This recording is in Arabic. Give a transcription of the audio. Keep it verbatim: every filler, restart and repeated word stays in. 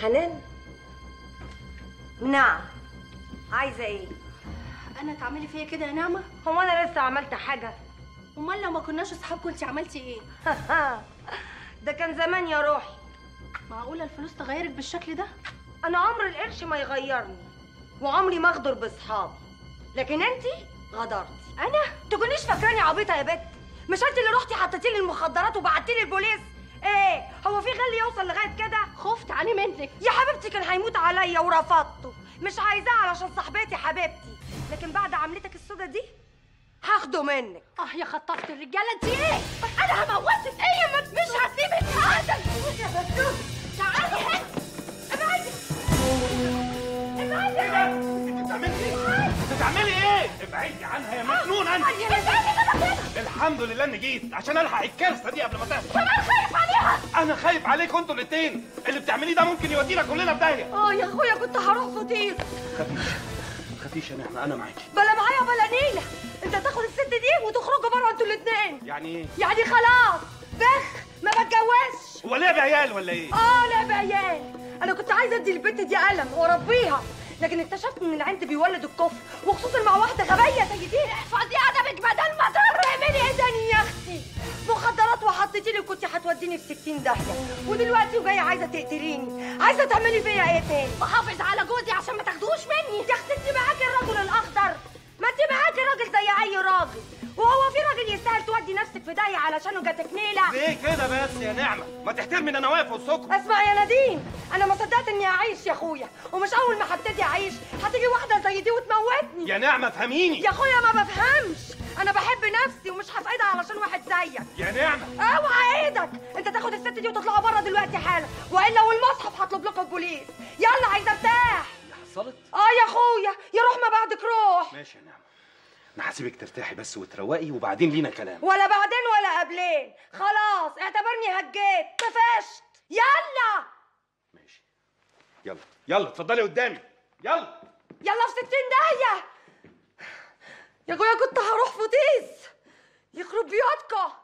حنان؟ نعم. عايزه ايه؟ انا تعملي فيا كده يا نعمه؟ هو انا لسه عملت حاجه؟ امال لو ما كناش اصحاب كنتي عملتي ايه؟ ده كان زمان يا روحي. معقوله الفلوس تغيرك بالشكل ده؟ انا عمر القرش ما يغيرني، وعمري ما اغدر باصحابي، لكن انتي غدرتي. انا؟ تكونيش فاكراني عبيطه يا بت؟ مش انت اللي رحتي حطيتي لي المخدرات وبعتي لي البوليس؟ ايه هو في غل يوصل لغايه كده؟ خفت عليه منك يا حبيبتي، كان هيموت عليا ورفضته، مش عايزاه علشان صاحبتي حبيبتي، لكن بعد عملتك السودا دي هاخده منك. اه يا خطافه الرجاله انت ايه؟ انا هموتك. ايه يا مجنون؟ مش هسيبك ابدا يا مجنون. تعالي هنا. ابعدي ابعدي. ايه ده؟ انت بتعملي ايه؟ انت بتعملي ايه؟ ابعدي عنها يا مجنون انت. الحمد لله اني جيت عشان الحق الكارثه دي قبل ما تحصل. كمان خايف عليها؟ انا خايف عليكم انتوا الاثنين، اللي بتعمليه ده ممكن يودينا كلنا في داهيه. اه يا اخويا كنت هروح فطير. خفيش خفيش يا نعمه، انا معاكي. بلا معايا بلا نيله، انت تاخد الست دي وتخرجوا بره انتوا الاثنين. يعني ايه؟ يعني خلاص بخ ما بتجوزش. هو لعب عيال ولا ايه؟ اه لعب عيال. انا كنت عايزه ادي البنت دي قلم واربيها، لكن اكتشفت ان العند بيولد الكفر، وخصوصا مع واحده غبيه زي دي. احفظي ادبك بدل ما تعملي ايه تاني يا اختي؟ مخدرات وحطيتي لي وكنت هتوديني في ستين داهيه، ودلوقتي وجايه عايزه تقتليني. عايزه تعملي فيا ايه تاني؟ بحافظ على جوزي عشان ما تاخدوش مني. يا اختي انت معاكي الرجل الاخضر، ما انت معاكي راجل زي اي راجل، وهو في راجل يستاهل تودي نفسك في داهيه علشانه جاتك نيله؟ ليه كده بس يا نعمه؟ ما تحترمي ان انا واقف وسطكم. اسمع يا نادين، انا ما صدقت اني اعيش يا اخويا، ومش اول ما هبتدي اعيش هتيجي واحده زي دي وتموتني. يا نعمه فهميني. يا اخويا ما بفهمش، انا بحب نفسي ومش هفقدها علشان واحد زيك. يا نعمه اوعى ايدك، انت تاخد الست دي وتطلعوا بره دلوقتي حالا، والا والمصحف هطلب لكم البوليس. يلا عايزه ارتاح. حصلت؟ اه يا اخويا، يا روح ما بعدك روح. ماشي يا نعمه، انا هسيبك ترتاحي بس وتروقي وبعدين لينا كلام. ولا بعدين ولا قبلين، خلاص اعتبرني هجيت طفشت. يلا ماشي، يلا يلا اتفضلي قدامي، يلا يلا في ستين داهية. يا اخويا كنت هروح فطيس، يخرب بيوتكم.